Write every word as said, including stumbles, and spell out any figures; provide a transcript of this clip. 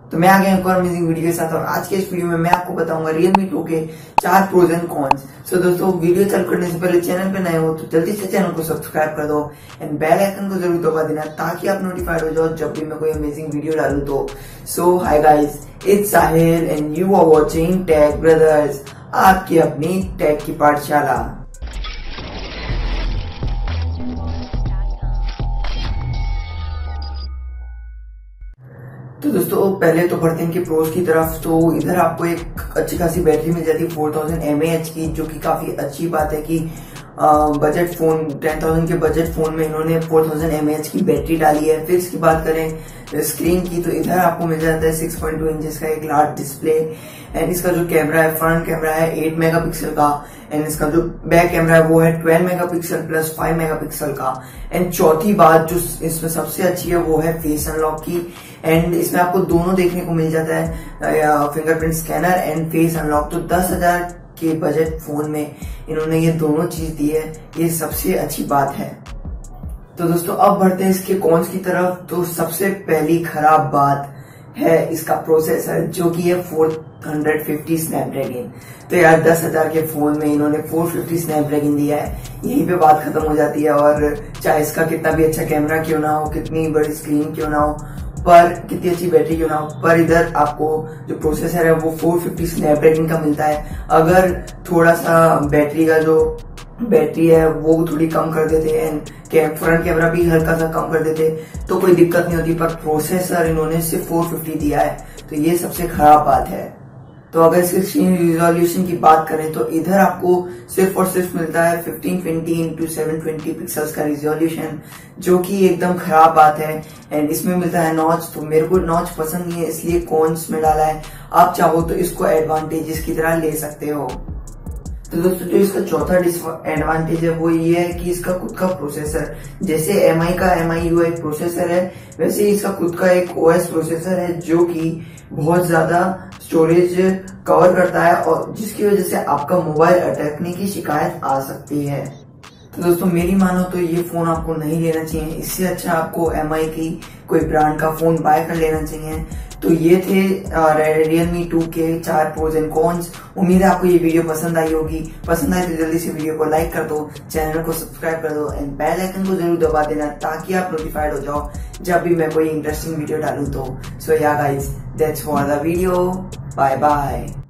तो मैं आ गया एक और अमेजिंग वीडियो के साथ और आज के इस वीडियो में मैं आपको बताऊंगा Realme टू के चार प्रोज एंड कॉन्स। सो दोस्तों वीडियो चालू करने से पहले चैनल पे नए हो तो जल्दी से चैनल को सब्सक्राइब कर दो एंड बेल आइकन को जरूर दबा देना ताकि आप नोटिफाइड हो जाओ जब भी मैं कोई अमेजिंग वीडियो डालू तो। So hi guys, it's Sahil and you are watching Tech Brothers, आपकी अपनी टेक की पाठशाला। तो दोस्तों पहले तो बढ़ते हैं कि प्रोज की तरफ। तो इधर आपको एक अच्छी खासी बैटरी मिल जाती है four thousand M A H की, जो कि काफी अच्छी बात है कि बजट फोन टेन थाउजेंड के बजट फोन में इन्होंने four thousand M A H की बैटरी डाली है। फिर इसकी बात करें स्क्रीन की तो इधर आपको मिल जाता है सिक्स पॉइंट टू इंचेस का एक लार्ज डिस्प्ले एंड इसका जो कैमरा है फ्रंट कैमरा है एट मेगापिक्सल का एंड इसका जो बैक कैमरा है वो है twelve megapixel plus five megapixel का। एंड चौथी बात जो इसमें सबसे अच्छी है वो है फेस अनलॉक की एंड इसमें आपको दोनों देखने को मिल जाता है, fingerprint scanner and face unlock. तो दस हजार के बजट फोन में इन्होंने ये दोनों चीज दी है, ये सबसे अच्छी बात है। तो दोस्तों अब बढ़ते हैं इसके कॉन्स की तरफ। तो सबसे पहली खराब बात है इसका प्रोसेसर, जो कि है फोर फिफ्टी स्नैपड्रैगन। तो यार दस हजार के फोन में इन्होंने फोर फिफ्टी स्नैपड्रैगन दिया है, यहीं पे बात खत्म हो जाती है। और चाहे इसका कितना भी अच्छा कैमरा क्यों ना हो, कितनी बड़ी स्क्रीन क्यों ना हो, पर कितनी अच्छी बैटरी क्यों ना हो, पर इधर आपको जो प्रोसेसर है वो फोर फिफ्टी स्नैपड्रैगन का मिलता है। अगर थोड़ा सा बैटरी का जो बैटरी है वो थोड़ी कम कर देते हैं, फ्रंट कैमरा भी हल्का सा कम कर देते तो कोई दिक्कत नहीं होती, पर प्रोसेसर इन्होंने सिर्फ फोर फिफ्टी दिया है, तो ये सबसे खराब बात है। तो अगर इसके स्क्रीन रिजोल्यूशन की बात करें तो इधर आपको सिर्फ और सिर्फ मिलता है fifteen twenty into seven twenty pixels का रिजोल्यूशन, जो कि एकदम खराब बात है। एंड इसमें मिलता है नॉच, तो मेरे को नॉच पसंद नहीं है इसलिए कॉन्स में डाला है। आप चाहो तो इसको एडवांटेजेस की तरह ले सकते हो। तो दोस्तों जो इसका चौथा एडवांटेज है वो ये है कि इसका खुद का प्रोसेसर, जैसे एम आई का M I U I processor है वैसे ही इसका खुद का एक ओ एस प्रोसेसर है, जो कि बहुत ज्यादा स्टोरेज कवर करता है और जिसकी वजह से आपका मोबाइल अटकने की शिकायत आ सकती है। तो दोस्तों मेरी मानो तो ये फोन आपको नहीं लेना चाहिए, इससे अच्छा आपको एम आई की कोई ब्रांड का फोन बाय कर लेना चाहिए। तो ये थे Realme टू के चार प्रोज एंड कॉन्स। उम्मीद है आपको ये वीडियो पसंद आई होगी। पसंद आए तो जल्दी से वीडियो को लाइक कर दो, चैनल को सब्सक्राइब कर दो एंड बेल आइकन को जरूर दबा देना ताकि आप नोटिफाइड हो जाओ जब भी मैं कोई इंटरेस्टिंग वीडियो डालूं तो। So yeah guys, that's for the video, bye bye.